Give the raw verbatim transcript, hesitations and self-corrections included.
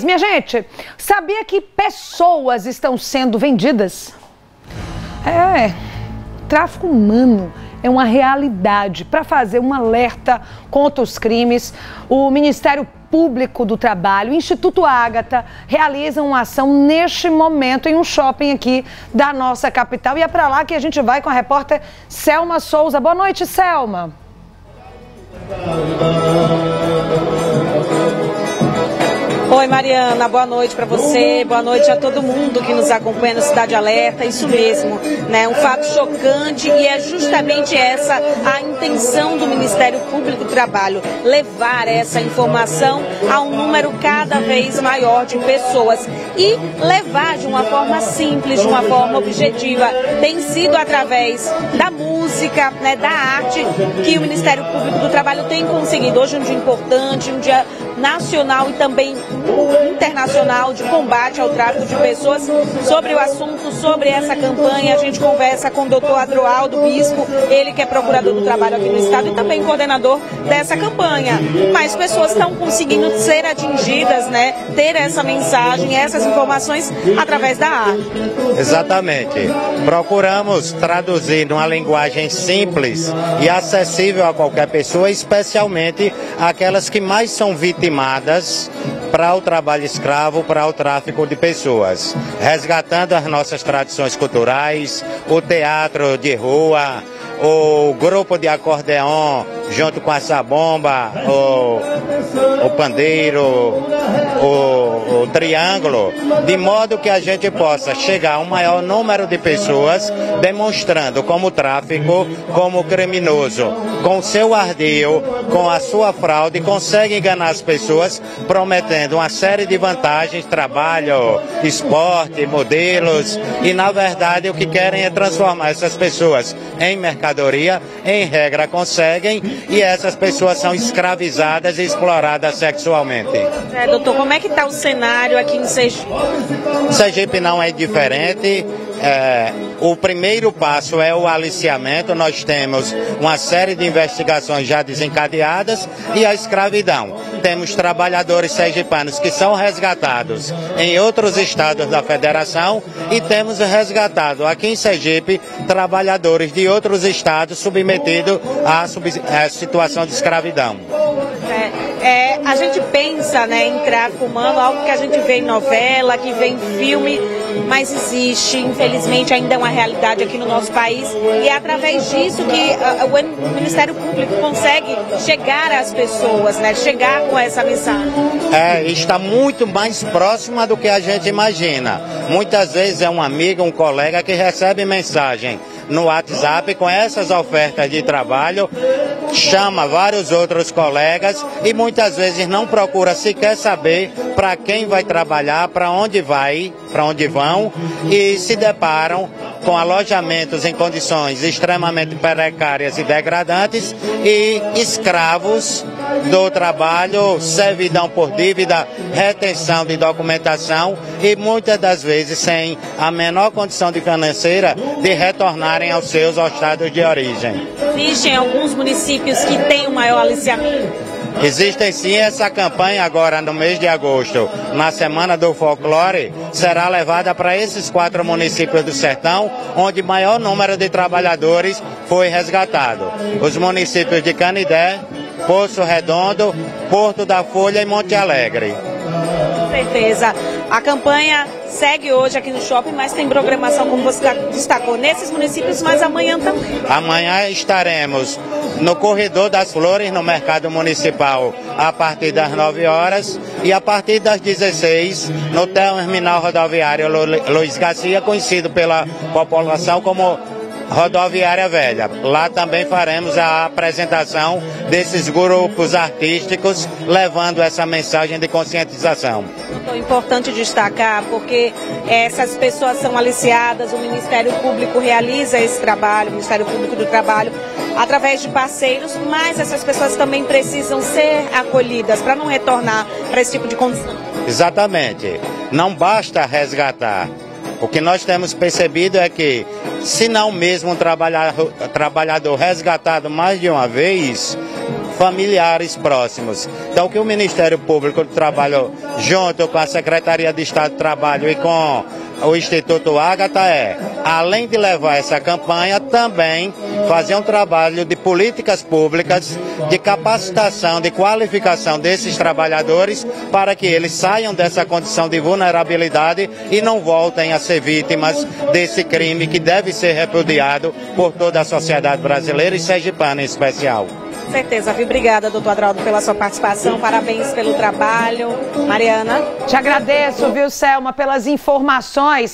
Minha gente, sabia que pessoas estão sendo vendidas? É, tráfico humano é uma realidade. Para fazer um alerta contra os crimes, o Ministério Público do Trabalho e o Instituto Ágata realizam uma ação neste momento em um shopping aqui da nossa capital. E é para lá que a gente vai com a repórter Selma Souza. Boa noite, Selma. Oi, Mariana, boa noite para você, boa noite a todo mundo que nos acompanha no Cidade Alerta. Isso mesmo, né? Um fato chocante, e é justamente essa a intenção do Ministério Público do Trabalho, levar essa informação a um número cada vez maior de pessoas e levar de uma forma simples, de uma forma objetiva. Tem sido através da música, né, da arte, que o Ministério Público do Trabalho tem conseguido. Hoje é um dia importante, um dia nacional e também internacional de combate ao tráfico de pessoas. Sobre o assunto, sobre essa campanha, a gente conversa com o doutor Adroaldo Bispo, ele que é procurador do trabalho aqui no estado e também coordenador dessa campanha. Mas pessoas estão conseguindo ser atingidas, né, ter essa mensagem, essas informações através da arte. Exatamente. Procuramos traduzir numa linguagem simples e acessível a qualquer pessoa, especialmente aquelas que mais são vitimadas para o trabalho escravo, para o tráfico de pessoas, resgatando as nossas tradições culturais, o teatro de rua, o grupo de acordeon junto com essa bomba, o, o pandeiro, o, o triângulo, de modo que a gente possa chegar a um maior número de pessoas, demonstrando como o tráfico, como criminoso, com seu ardil, com a sua fraude, consegue enganar as pessoas, prometendo uma série de vantagens, trabalho, esporte, modelos, e na verdade o que querem é transformar essas pessoas em mercadoria, em regra conseguem, e essas pessoas são escravizadas e exploradas sexualmente. É, doutor, como é que está o cenário aqui em Sergipe? Sergipe não é diferente. É, o primeiro passo é o aliciamento. Nós temos uma série de investigações já desencadeadas, e a escravidão. Temos trabalhadores sergipanos que são resgatados em outros estados da federação, e temos resgatado aqui em Sergipe trabalhadores de outros estados submetidos à, sub, à situação de escravidão. É, é, a gente pensa, né, em tráfico humano, algo que a gente vê em novela, que vê em filme, mas existe, infelizmente, ainda é uma realidade aqui no nosso país, e é através disso que uh, o Ministério Público consegue chegar às pessoas, né, chegar com essa mensagem. É, está muito mais próxima do que a gente imagina. Muitas vezes é um amigo, um colega que recebe mensagem no WhatsApp com essas ofertas de trabalho, chama vários outros colegas e muitas vezes não procura sequer saber para quem vai trabalhar, para onde vai, para onde vão, e se deparam com alojamentos em condições extremamente precárias e degradantes e escravos do trabalho, servidão por dívida, retenção de documentação e muitas das vezes sem a menor condição de financeira de retornarem aos seus estados de origem. Existem alguns municípios que têm o maior aliciamento? Existem sim. Essa campanha agora no mês de agosto, na Semana do Folclore, será levada para esses quatro municípios do sertão, onde maior número de trabalhadores foi resgatado. Os municípios de Canidé, Poço Redondo, Porto da Folha e Monte Alegre. Com certeza. A campanha segue hoje aqui no shopping, mas tem programação, como você destacou, nesses municípios, mas amanhã também. Amanhã estaremos no Corredor das Flores, no Mercado Municipal, a partir das nove horas, e a partir das dezesseis, no Terminal Rodoviário Luiz Garcia, conhecido pela população como Rodoviária Velha. Lá também faremos a apresentação desses grupos artísticos, levando essa mensagem de conscientização. É importante destacar, porque essas pessoas são aliciadas, o Ministério Público realiza esse trabalho, o Ministério Público do Trabalho, através de parceiros, mas essas pessoas também precisam ser acolhidas para não retornar para esse tipo de condição. Exatamente. Não basta resgatar. O que nós temos percebido é que, se não mesmo um trabalhador, trabalhador resgatado mais de uma vez, familiares próximos. Então, que o Ministério Público do Trabalho, junto com a Secretaria de Estado do Trabalho e com o Instituto Ágata, é, além de levar essa campanha, também fazer um trabalho de políticas públicas, de capacitação, de qualificação desses trabalhadores, para que eles saiam dessa condição de vulnerabilidade e não voltem a ser vítimas desse crime que deve ser repudiado por toda a sociedade brasileira e sergipana em especial. Com certeza, viu? Obrigada, doutor Adraldo, pela sua participação, parabéns pelo trabalho. Mariana? Te agradeço, viu, Selma, pelas informações.